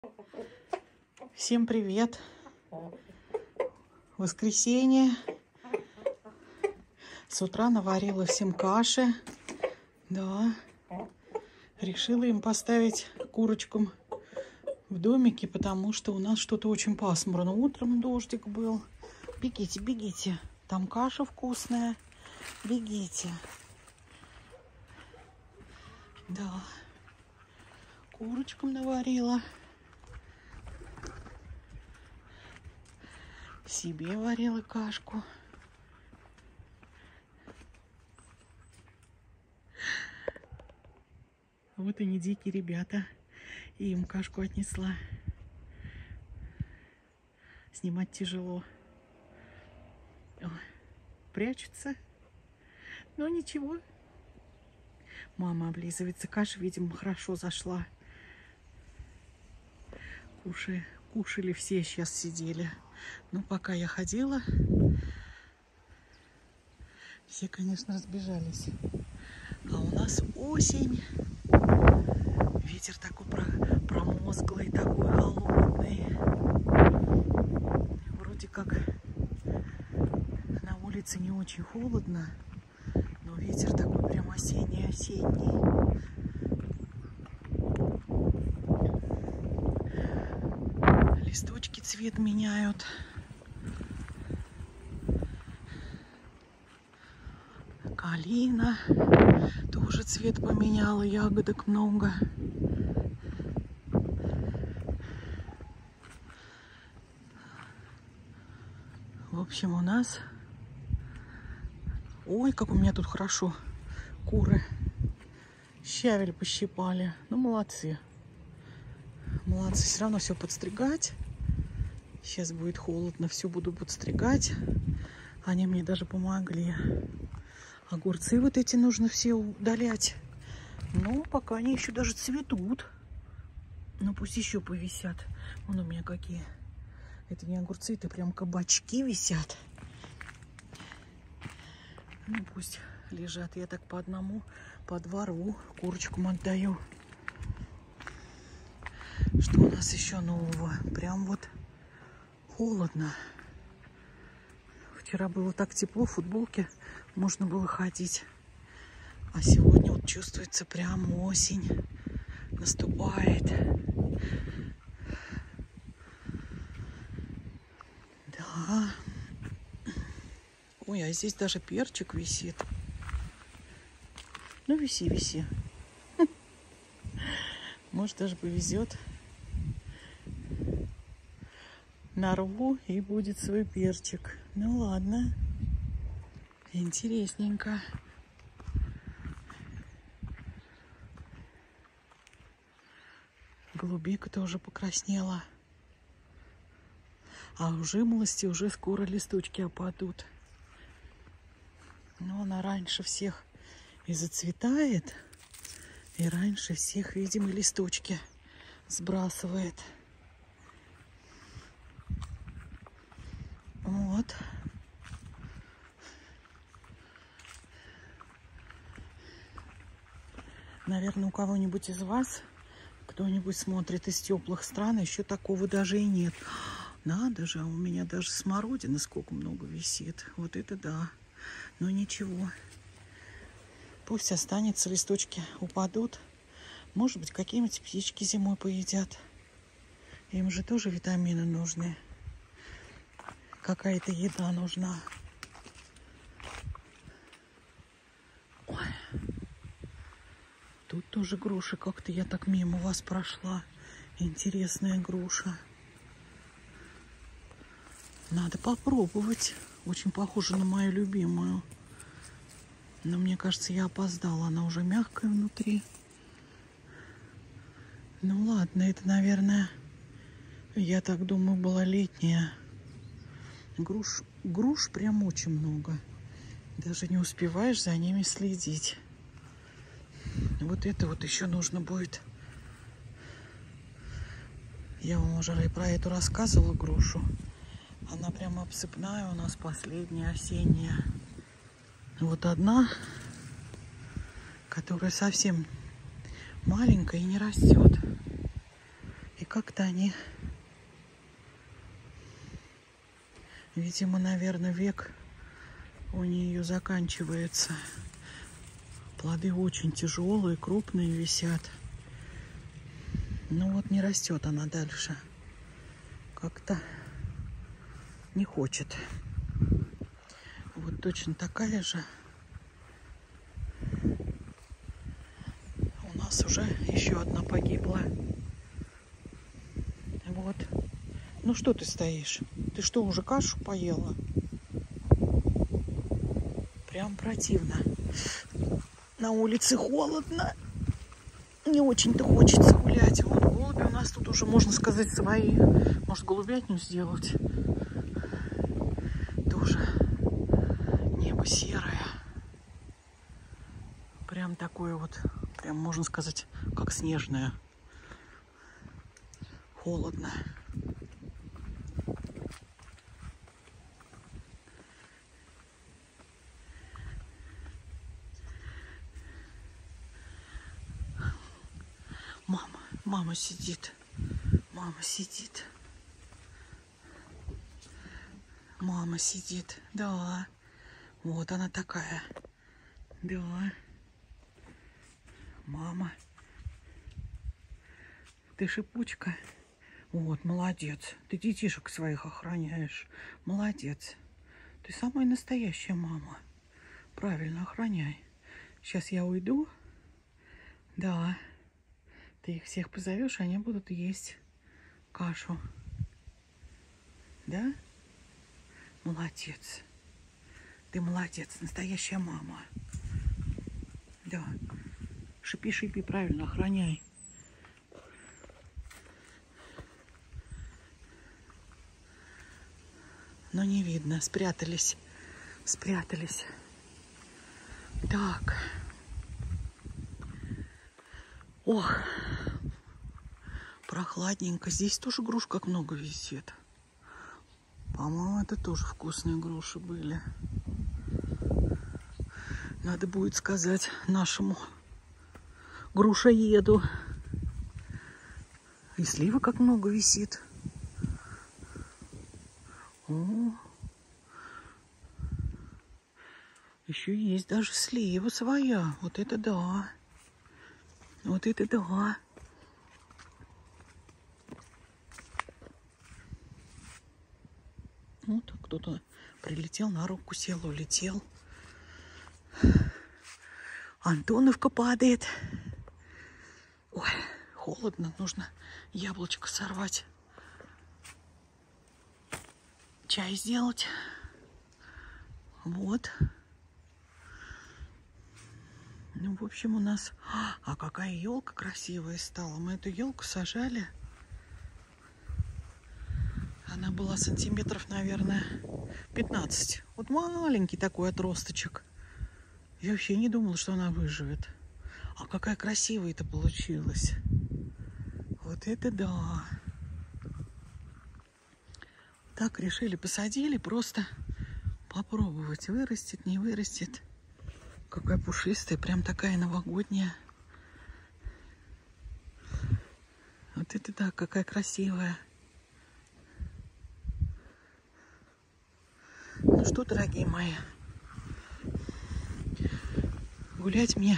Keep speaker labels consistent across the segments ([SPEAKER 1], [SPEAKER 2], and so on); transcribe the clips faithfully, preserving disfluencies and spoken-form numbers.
[SPEAKER 1] Всем привет! Воскресенье. С утра наварила всем каши. Да. Решила им поставить курочкам в домике, потому что у нас что-то очень пасмурно. Утром дождик был. Бегите, бегите. Там каша вкусная. Бегите. Да. Курочкам наварила. Себе варила кашку. Вот и не дикие ребята. И им кашку отнесла. Снимать тяжело. Ой, прячутся. Но ничего. Мама облизывается. Каша, видимо, хорошо зашла. Кушали, кушали все, сейчас сидели. Но пока я ходила, все, конечно, разбежались. А у нас осень. Ветер такой промозглый, такой холодный. Вроде как на улице не очень холодно, но ветер такой прям осенний-осенний. Листочки цвет меняют. Калина тоже цвет поменяла, ягодок много. В общем, у нас... Ой, как у меня тут хорошо куры. Щавель пощипали. Ну, молодцы. Молодцы. Все равно все подстригать. Сейчас будет холодно. Все буду подстригать. Они мне даже помогли. Огурцы вот эти нужно все удалять. Но пока они еще даже цветут. Ну, пусть еще повисят. Вон у меня какие. Это не огурцы, это прям кабачки висят. Ну, пусть лежат. Я так по одному, по двору курочкам отдаю. Что у нас еще нового? Прям вот холодно. Вчера было так тепло, в футболке можно было ходить. А сегодня вот чувствуется прям осень. Наступает. Да. Ой, а здесь даже перчик висит. Ну, виси, виси. Может, даже повезет. Нарву, и будет свой перчик. Ну, ладно. Интересненько. Голубика тоже покраснела. А у жимолости уже скоро листочки опадут. Но она раньше всех и зацветает, и раньше всех, видимо, листочки сбрасывает. Вот. Наверное, у кого-нибудь из вас, кто-нибудь смотрит из теплых стран, еще такого даже и нет. Надо же, а у меня даже смородины сколько много висит. Вот это да. Но ничего. Пусть останется, листочки упадут. Может быть, какие-нибудь птички зимой поедят. Им же тоже витамины нужны. Какая-то еда нужна. Ой. Тут тоже груша. Как-то я так мимо вас прошла. Интересная груша. Надо попробовать. Очень похожа на мою любимую. Но мне кажется, я опоздала. Она уже мягкая внутри. Ну ладно, это, наверное, я так думаю, была летняя. Груш, груш прям очень много. Даже не успеваешь за ними следить. Вот это вот еще нужно будет. Я вам уже и про эту рассказывала грушу. Она прямо обсыпная у нас, последняя, осенняя. Вот одна, которая совсем маленькая и не растет. И как-то они, видимо, наверное, век у нее заканчивается. Плоды очень тяжелые, крупные висят. Ну вот не растет она дальше. Как-то не хочет. Вот точно такая же. У нас уже еще одна погибла. Вот. Ну что ты стоишь? Ты что, уже кашу поела? Прям противно. На улице холодно. Не очень-то хочется гулять. Вот голуби у нас тут уже, можно сказать, свои. Может, голубятню сделать? Тоже небо серое. Прям такое вот, прям можно сказать, как снежное. Холодно. Мама, мама сидит. Мама сидит. Мама сидит. Да. Вот она такая. Да. Мама. Ты шипучка. Вот, молодец. Ты детишек своих охраняешь. Молодец. Ты самая настоящая мама. Правильно, охраняй. Сейчас я уйду. Да. Ты их всех позовешь, они будут есть кашу. Да? Молодец. Ты молодец, настоящая мама. Да. Шипи, шипи, правильно, охраняй. Но не видно, спрятались. Спрятались. Так. Ох. Прохладненько. Здесь тоже груш как много висит. По-моему, это тоже вкусные груши были. Надо будет сказать нашему грушоеду. И сливы как много висит. О. Еще есть даже слива своя. Вот это да. Вот это да. Вот кто-то прилетел, на руку сел, улетел. Антоновка падает. Ой, холодно, нужно яблочко сорвать. Чай сделать. Вот. Ну, в общем, у нас... А какая елка красивая стала. Мы эту елку сажали. Она была сантиметров, наверное, пятнадцать. Вот маленький такой отросточек. Я вообще не думала, что она выживет. А какая красивая это получилась. Вот это да. Так решили, посадили, просто попробовать, вырастет, не вырастет. Какая пушистая, прям такая новогодняя. Вот это да, какая красивая. Ну что, дорогие мои, гулять мне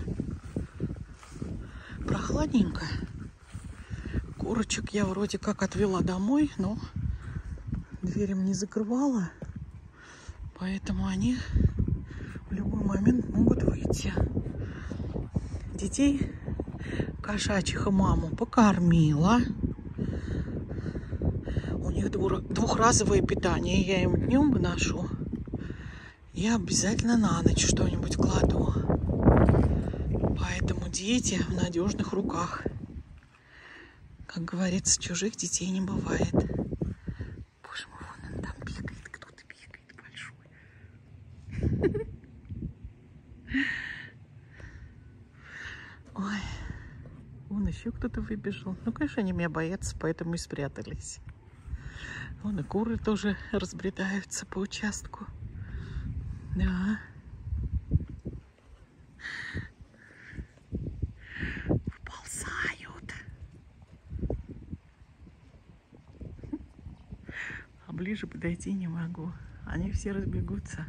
[SPEAKER 1] прохладненько. Курочек я вроде как отвела домой, но дверь им не закрывала. Поэтому они в любой момент могут выйти. Детей кошачьих и маму покормила. У них двухразовое питание. Я им днем выношу. Я обязательно на ночь что-нибудь кладу. Поэтому дети в надежных руках. Как говорится, чужих детей не бывает. Боже мой, вон он там бегает. Кто-то бегает большой. Ой. Вон еще кто-то выбежал. Ну, конечно, они меня боятся, поэтому и спрятались. Вон и куры тоже разбредаются по участку. Да. Вползают. А ближе подойти не могу. Они все разбегутся.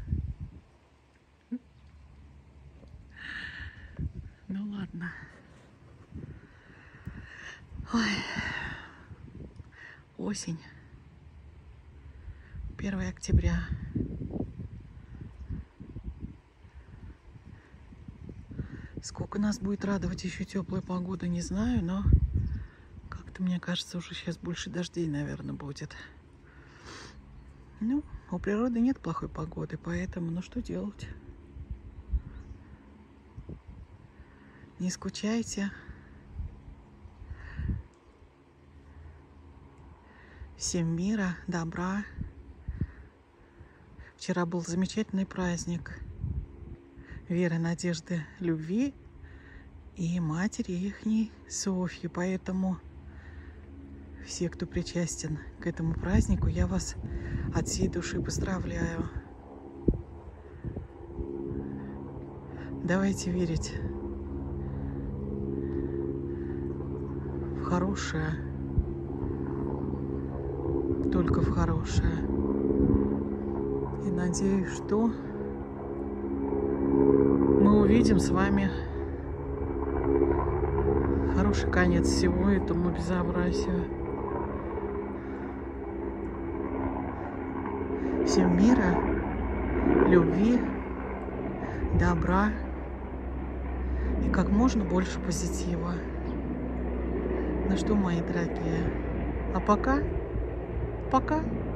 [SPEAKER 1] Ну ладно. Ой. Осень. первое октября. Сколько нас будет радовать еще теплая погода, не знаю, но как-то, мне кажется, уже сейчас больше дождей, наверное, будет. Ну, у природы нет плохой погоды, поэтому, ну что делать? Не скучайте. Всем мира, добра. Вчера был замечательный праздник веры, надежды, любви и матери ихней Софьи. Поэтому все, кто причастен к этому празднику, я вас от всей души поздравляю. Давайте верить в хорошее, только в хорошее. И надеюсь, что мы увидим с вами хороший конец всего этому безобразию. Всем мира, любви, добра и как можно больше позитива. Ну что, мои дорогие, а пока, пока.